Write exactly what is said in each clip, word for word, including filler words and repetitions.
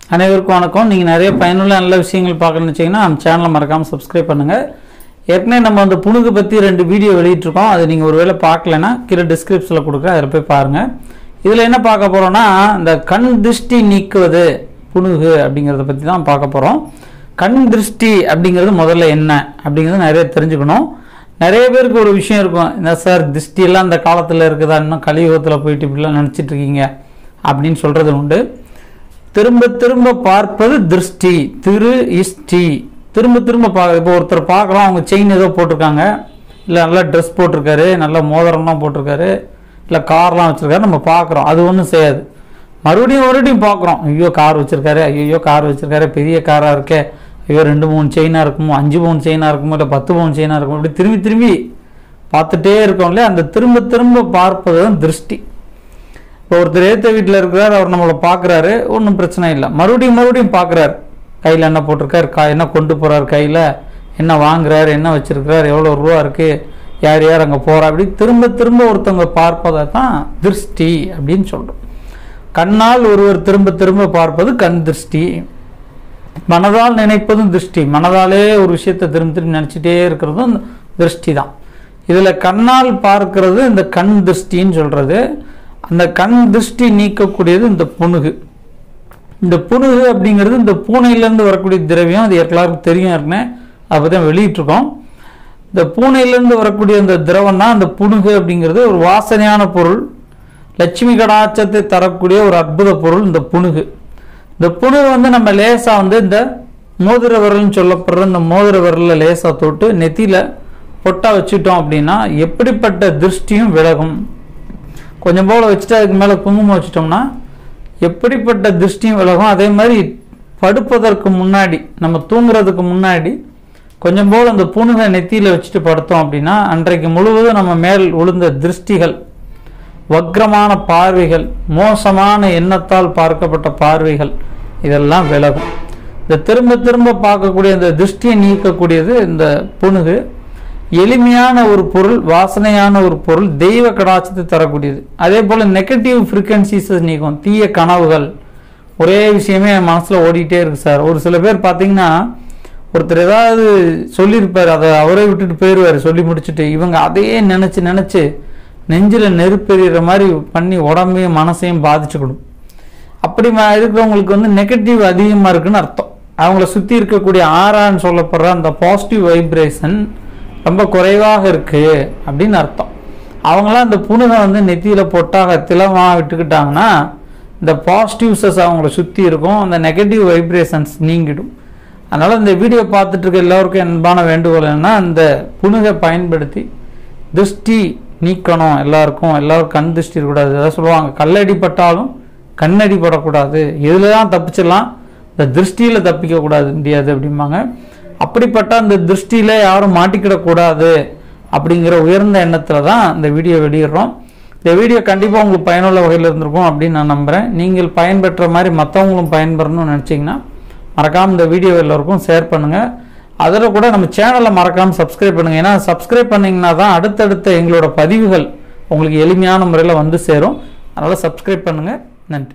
அனைவருக்கும் வணக்கம். நீங்கள் நிறைய பயனுள்ள நல்ல விஷயங்கள் பார்க்கணும்னு வச்சிங்கன்னா நம்ம சேனலை மறக்காமல் சப்ஸ்கிரைப் பண்ணுங்கள். ஏற்கனவே நம்ம அந்த புணுகு பற்றி ரெண்டு வீடியோ வெளியிட்டிருக்கோம். அது நீங்கள் ஒருவேளை பார்க்கலன்னா கீழே டிஸ்கிரிப்ஷனில் கொடுக்குறேன், அதில் போய் பாருங்கள். இதில் என்ன பார்க்க போகிறோன்னா, இந்த கண் திருஷ்டி நீக்குவது புணுகு அப்படிங்கிறத பற்றி தான் பார்க்க போகிறோம். கண் திருஷ்டி அப்படிங்கிறது முதல்ல என்ன அப்படிங்கிறது நிறைய தெரிஞ்சுக்கணும். நிறைய பேருக்கு ஒரு விஷயம் இருக்கும், இந்த சார் திருஷ்டியெல்லாம் இந்த காலத்தில் இருக்குதா, இன்னும் கலியுகத்தில் போயிட்டு இப்படிலாம் நினச்சிட்டு இருக்கீங்க அப்படின்னு சொல்கிறது உண்டு. திரும்ப திரும்ப பார்ப்பது திருஷ்டி, திரு இஷ்டி. திரும்ப திரும்ப பார்க்க, இப்போ ஒருத்தர் பார்க்கலாம், அவங்க செயின் ஏதோ போட்டிருக்காங்க, இல்லை நல்லா ட்ரெஸ் போட்டிருக்காரு, நல்ல மோதிரம்லாம் போட்டிருக்காரு, இல்லை கார்லாம் வச்சுருக்காரு, நம்ம பார்க்குறோம். அது ஒன்றும் செய்யாது. மறுபடியும் மறுபடியும் பார்க்குறோம், ஐயோ கார் வச்சுருக்காரு, ஐயோ கார் வச்சுருக்காரு, பெரிய காராக இருக்கே, ஐயோ ரெண்டு மூணு செயினாக இருக்குமோ, அஞ்சு பவுன் செயினாக இருக்குமோ, இல்லை பத்து பவுன் செயினாக இருக்குமோ, இப்படி திரும்பி திரும்பி பார்த்துட்டே இருக்கோம் இல்லையா. அந்த திரும்ப திரும்ப பார்ப்பது தான் திருஷ்டி. இப்போ ஒருத்தர் ஏற்ற வீட்டில் இருக்கிறார், அவர் நம்மளை பார்க்குறாரு, ஒன்றும் பிரச்சனை இல்லை. மறுபடியும் மறுபடியும் பார்க்குறாரு, கையில் என்ன போட்டிருக்கார், கா என்ன கொண்டு போகிறார், கையில் என்ன வாங்குறாரு, என்ன வச்சுருக்கிறார், எவ்வளோ ரூபா இருக்குது, யார் யார் அங்கே போகிறா, அப்படி திரும்ப திரும்ப ஒருத்தவங்க பார்ப்பதை தான் திருஷ்டி அப்படின்னு சொல்கிறோம். கண்ணால் ஒருவர் திரும்ப திரும்ப பார்ப்பது கண் திருஷ்டி. மனதால் நினைப்பதும் திருஷ்டி. மனதாலே ஒரு விஷயத்தை திரும்ப திரும்ப நினச்சிட்டே இருக்கிறதும் திருஷ்டி தான். இதில் கண்ணால் பார்க்கறது இந்த கண் திருஷ்டின்னு சொல்கிறது. அந்த கண் திருஷ்டி நீக்கக்கூடியது இந்த புணுகு. இந்த புணுகு அப்படிங்கிறது இந்த பூனையிலேருந்து வரக்கூடிய திரவியம். அது எல்லாருக்கும் தெரியும், இருக்குன்னு அதை பற்றி வெளியிட்டிருக்கோம். இந்த பூனையிலேருந்து வரக்கூடிய அந்த திரவம் தான் அந்த புணுகு அப்படிங்கிறது. ஒரு வாசனையான பொருள், லட்சுமி கடாட்சத்தை தரக்கூடிய ஒரு அற்புத பொருள் இந்த புணுகு. இந்த புணுகு வந்து நம்ம லேசாக வந்து இந்த மோதிர விரல்னு சொல்லப்படுற இந்த மோதிர விரலில் லேசாக தொட்டு நெத்தியில் பொட்டா வச்சுட்டோம் அப்படின்னா எப்படிப்பட்ட திருஷ்டியும் விலகும். கொஞ்சம் போல் வச்சுட்டு அதுக்கு மேலே குங்குமம் வச்சுட்டோம்னா எப்படிப்பட்ட திருஷ்டியும் விலகும். அதே மாதிரி படுப்பதற்கு முன்னாடி, நம்ம தூங்குறதுக்கு முன்னாடி கொஞ்சம் போல் அந்த புணுகை நெத்தியில் வச்சுட்டு படுத்தோம் அப்படின்னா அன்றைக்கு முழுவதும் நம்ம மேல் விழுந்த திருஷ்டிகள், வக்ரமான பார்வைகள், மோசமான எண்ணத்தால் பார்க்கப்பட்ட பார்வைகள் இதெல்லாம் விலகும். இந்த திரும்ப திரும்ப பார்க்கக்கூடிய இந்த திருஷ்டியை நீக்கக்கூடியது இந்த புணுகு. எளிமையான ஒரு பொருள், வாசனையான ஒரு பொருள், தெய்வ கடாட்சத்தை தரக்கூடியது. அதே போல் நெகட்டிவ் ஃப்ரீக்வன்சிஸை நீக்கும். தீய கனவுகள், ஒரே விஷயமே என் மனசில் ஓடிக்கிட்டே இருக்குது சார். ஒரு சில பேர் பார்த்தீங்கன்னா, ஒருத்தர் ஏதாவது சொல்லியிருப்பார், அதை அவரே விட்டுட்டு போயிடுவார் சொல்லி முடிச்சுட்டு. இவங்க அதையே நினச்சி நினச்சி நெஞ்சில் நெருப்பெறிகிற மாதிரி பண்ணி உடம்பையும் மனசையும் பாதிச்சுக்கணும். அப்படி இருக்கிறவங்களுக்கு வந்து நெகட்டிவ் அதிகமாக இருக்குன்னு அர்த்தம். அவங்கள சுற்றி இருக்கக்கூடிய ஆறான்னு சொல்லப்படுற அந்த பாசிட்டிவ் வைப்ரேஷன் ரொம்ப குறைவாக இருக்குது அப்படின்னு அர்த்தம். அவங்களாம் அந்த புணுகை வந்து நெத்தியில் போட்டாக திலமாக விட்டுக்கிட்டாங்கன்னா இந்த பாசிட்டிவ்ஸஸ் அவங்கள சுற்றி இருக்கும், அந்த நெகட்டிவ் வைப்ரேஷன்ஸ் நீங்கிடும். அதனால் இந்த வீடியோ பார்த்துட்டு இருக்க எல்லோருக்கும் அன்பான வேண்டுகோள் என்னன்னா, இந்த புணுகை பயன்படுத்தி திருஷ்டி நீக்கணும். எல்லாருக்கும் எல்லாரும் கண் திருஷ்டி இருக்கக்கூடாது. அதான் சொல்லுவாங்க, கல்லடிப்பட்டாலும் கண்ணடி படக்கூடாது, இதில் தான் தப்பிச்சிடலாம், இந்த திருஷ்டியில் தப்பிக்கக்கூடாது முடியாது அப்படிம்பாங்க. அப்படிப்பட்ட அந்த திருஷ்டியில் யாரும் மாட்டிக்கிடக்கூடாது அப்படிங்கிற உயர்ந்த எண்ணத்தில் தான் இந்த வீடியோ வெளியிடுறோம். இந்த வீடியோ கண்டிப்பாக உங்களுக்கு பயனுள்ள வகையில் இருந்திருக்கும் அப்படின்னு நான் நம்புகிறேன். நீங்கள் பயன்பெற்ற மாதிரி மற்றவங்களும் பயன்பெறணும்னு நினச்சிங்கன்னா மறக்காமல் இந்த வீடியோ எல்லோருக்கும் ஷேர் பண்ணுங்கள். அதில் கூட நம்ம சேனலை மறக்காமல் சப்ஸ்கிரைப் பண்ணுங்கள். ஏன்னா சப்ஸ்கிரைப் பண்ணிங்கன்னா தான் அடுத்தடுத்த எங்களோட பதிவுகள் உங்களுக்கு எளிமையான முறையில் வந்து சேரும். அதனால் சப்ஸ்கிரைப் பண்ணுங்கள். நன்றி.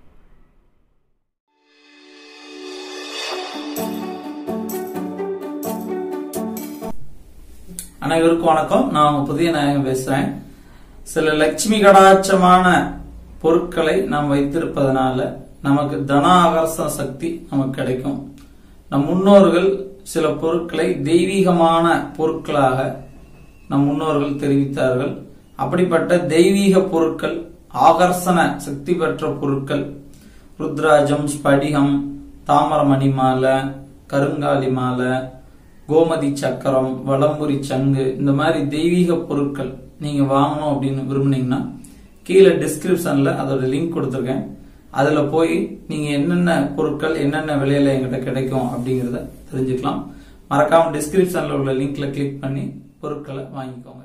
அனைவருக்கும் வணக்கம். நான் உங்க புதிய நாயகம் பேசுறேன். சில லட்சுமி கடாட்சமான பொருட்களை நாம் வைத்திருப்பதனால நமக்கு தன ஆகர்ஷண சக்தி நமக்கு கிடைக்கும். நம் முன்னோர்கள் சில பொருட்களை தெய்வீகமான பொருட்களாக நம் முன்னோர்கள் தெரிவித்தார்கள். அப்படிப்பட்ட தெய்வீக பொருட்கள், ஆகர்ஷண சக்தி பெற்ற பொருட்கள், ருத்ராஜம், ஸ்படிகம், தாமரமணி மாலை, கருங்காலி மாலை, கோமதி சக்கரம், வலம்புரி சங்கு, இந்த மாதிரி தெய்வீக பொருட்கள் நீங்க வாங்கணும் அப்படின்னு விரும்புனீங்கன்னா கீழே டிஸ்கிரிப்ஷன்ல அதோட லிங்க் கொடுத்துருக்கேன். அதுல போய் நீங்க என்னென்ன பொருட்கள் என்னென்ன விலையில எங்கிட்ட கிடைக்கும் அப்படிங்கறத தெரிஞ்சுக்கலாம். மறக்காம டிஸ்கிரிப்ஷன்ல உள்ள லிங்க்ல கிளிக் பண்ணி பொருட்களை வாங்கிக்கோங்க.